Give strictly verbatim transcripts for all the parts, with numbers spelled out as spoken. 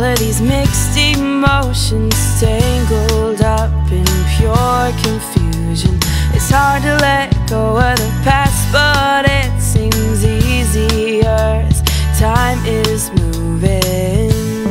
of these mixed emotions tangled up in pure confusion. It's hard to let go of the past, but it seems easier as time is moving.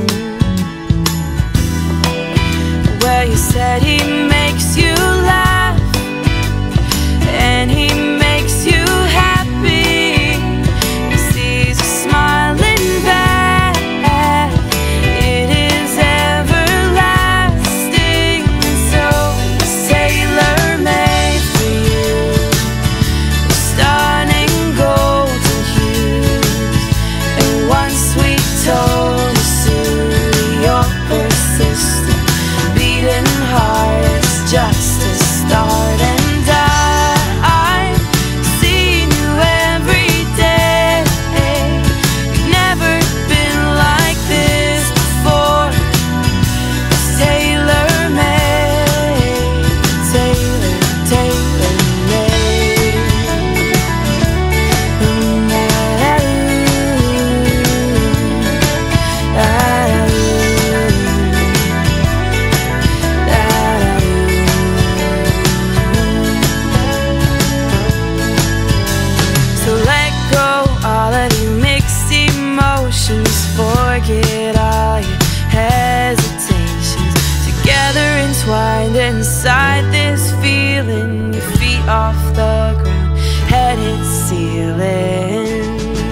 Well, you said he makes you laugh and he makes you happy. He sees you smiling back. It is everlasting. So it's tailor-made for you, with stunning golden hues and one sweet tone to soothe your persistent beating heart. It's just a start, and I'm seeing you every day. You've never been like this before. It's tailor-made, tailor, tailor-made. So let go all of the mixed emotions. Forget all your hesitations. Together entwined inside this feeling. Your feet off the ground, head hits ceiling.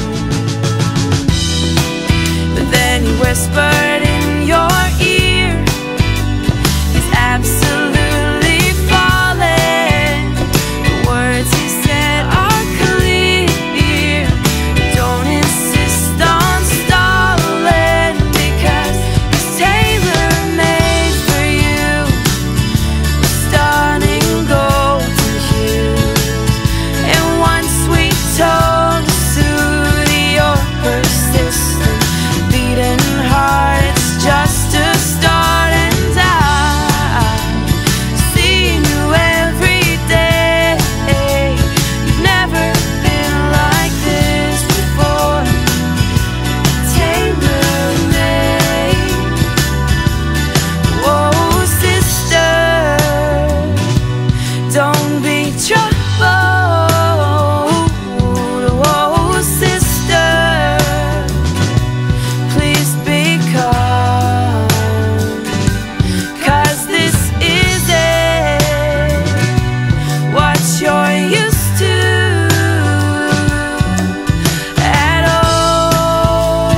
But then he whispered in your ear, he's absolutely falling. The words he said are clear. Don't insist on stalling, because he's tailor-made for you, with stunning golden hues and one sweet tone to soothe your persistent beating heart. It's just a start, and I'm seeing you every day. You've never been like this before. Tailor-made. Whoa, sister, don't be troubled. Whoa, sister, please be calm, 'cause this isn't what you're used to at all.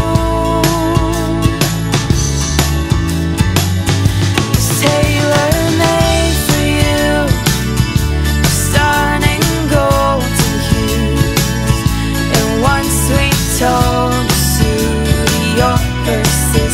It's tailor-made for you, with stunning golden hues and one sweet tone to soothe your persistence.